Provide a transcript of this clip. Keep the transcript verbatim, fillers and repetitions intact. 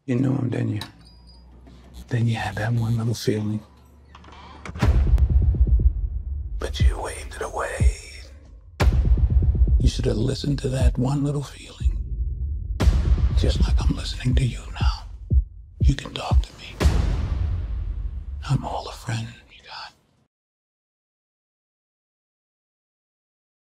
You knew him, didn't you? Then you had that one little feeling. But you waved it away. You should have listened to that one little feeling. Just like I'm listening to you now. You can talk to me. I'm all a friend.